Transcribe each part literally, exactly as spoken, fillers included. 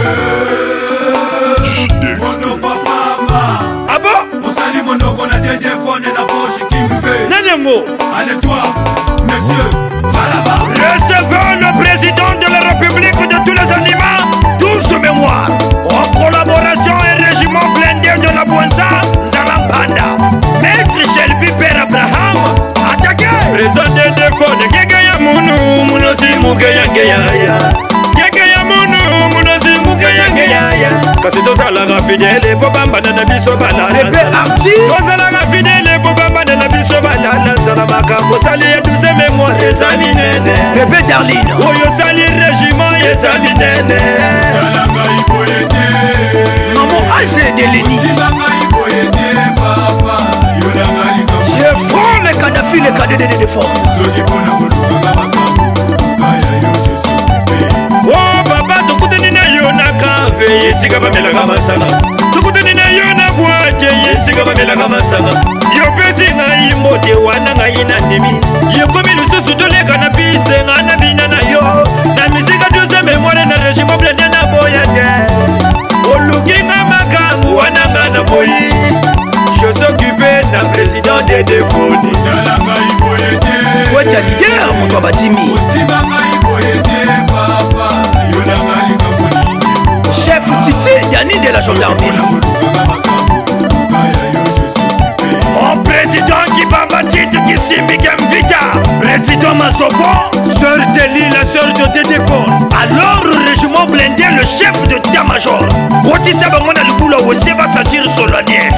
Ah bon? Nanyango. Allez toi, monsieur, va là-bas. Recevons le président de la République de tous les animaux, tous mémoires. En collaboration et régiment blindé de la Bouanza, Nzalambanda. Maître Shelby Père Abraham, attaqué. Président de Fone, Gegaya Mounou, Mounosi Mugaya Gaya. Gegaya Mounou, Mounosi Mugaya Gaya. Kasi tozalaka fidèle, Bobamba na biso balala. Bébé Arti. Tozalaka fidèle, Bobamba na biso balala. Nzalama Mosali ya douze mémoire, ezali nene. Bébé Darline. Oyo sali régiment, ezali nene. Maman âgée de Léni. Je frôle les Kadhafi, les cadets de défense. Oh papa, tukutani na yo na kave, yesika bamelaka masanga. Tukutani na yo na boite, yesika bamelaka masanga. Yo pesi na imbote wana ngai na ndemi. Yo komi lususu toleka na piste nga na bina na yo. Na misika douze mémoire na régiment blindé na boya te. Oluki nga makambu wana nga na boyi. Je s'occupais d'un président de Defoni. Ouais, t'as leader, mon toi Batimi. Chef Titi, Yanni de la gendarmerie. Mon président qui bamba titre qui simbi Vita. Président Masoko, sœur Deli, la sœur de Dédéfon. Alors le régiment blindé, le chef de d'état-major. Koti Sabamona Lubula aussi va sentir solennel.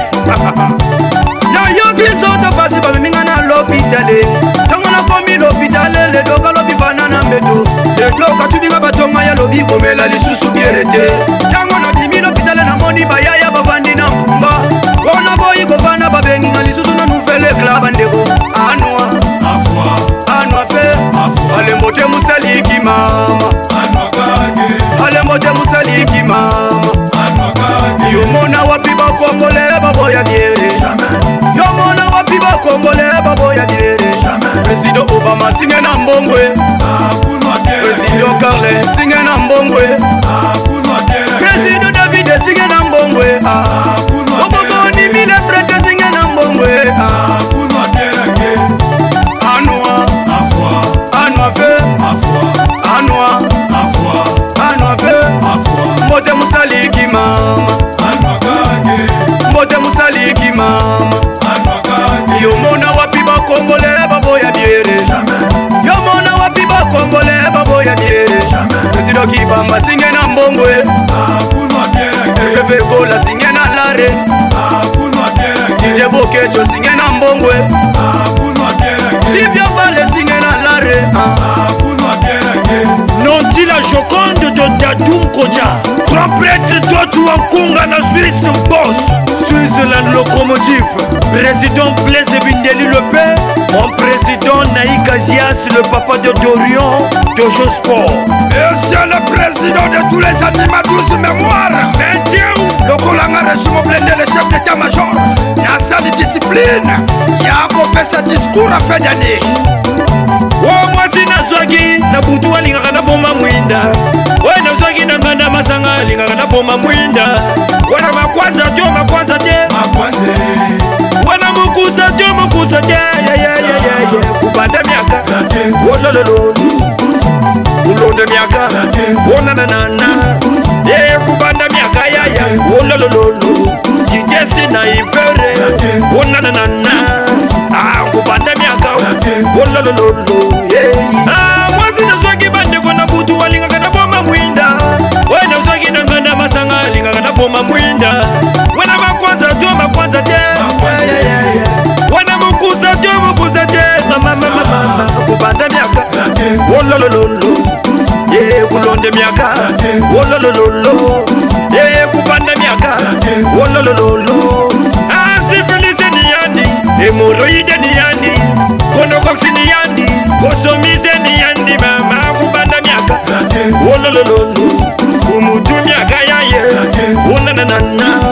Na yogi toto pasi ba minga na l'hôpital. Tango na komi l'hôpital, le doka lobi banana mbeto. Le doka tubinga batonga ya lobi komela lisusu bierete. Tango na bimi l'hôpital na moni bayaya babandi na mbumba. Wana boyi kovana babengi na lisusu na nouvelle club ndeko. Anwa, afwa, anwa fe, afwa. Ale mote musaliki mama. Anwa kage. Ale mote musaliki mama. Anwa kage. Yo mona wapi ba kongole baboya biere. Jamais. Yo mona wapi ba kongole baboya biere. Jamais. Président Obama singe na mbongwe. Akunwa kere. Président Carles singe na mbongwe. Akunwa kere. Président David singe na mbongwe. Akunwa kere. Obobo ni mile prete singe na mbongwe. Akunwa kere. Anwa, Afwa, anwa fe, afwa, anwa, afwa, anwa fe. afwa. Mbote musaliki mama. Anwa kage. Mbote musaliki mama. Anwa kage. Yo mona wapi ba kongole baboya biere. Jamais. Yo mona wapi ba kongole baboya biere. Jamais. Président Kibamba singe na mbongwe. Akunwa kere. Fefe Gola singe na lare. Akunwa kere. D J Bokecho singe na mbongwe. Akunwa kere. Sivyo Vale singe na lare. Akunwa kere. Non-dit la Joconde de Dadoum Kodja. Grand prêtre d'Otu Kunga na Suisse boss. Suisse la locomotive. Président Blaise Bindeli le père. Mon président Naïk Azias, le papa de Dorian de Josport. Monsieur le président de tous les animaux douze mémoires. Maintiens le Kolanga régiment blindé, le chef d'état-major. Dans sa discipline, il a accompli sa discours à fin d'année. Oh, moi si nazwaki na butu alingaka na boma mwinda. We nazwaki na nganda masanga alingaka na boma mwinda. Wana makwanza jo makwanza te. Makwanze. Wana mukusa jo mukusa te. Ya ya ya ya ya. Kubanda miaka. Wolololo. Ulonde miaka. Wona na na na. Eh kubanda miaka ya ya. Wolololo. Jijesi na ipere. Wona na na na. Ah kubanda miaka. Wolololo. Ah mwazi nazwaki bandeko na butu walingaka na boma mwinda. Wena uzwaki na nganda masanga alingaka na boma mwinda. Wena makwanza jo makwanza te. Wana mukuza jo mukuza te. Mama mama mama kubanda miaka. Wolololo. Ye kulonde miaka. Wolololo. Ye kubanda miaka. Wolololo. Ah syphilis ni yani. Hemorrhoide ni yani. Gonocox ni yani. Kosomize ni yani mama kubanda miaka. Wolololo. Umutu miaka ya ye. Wona na na na.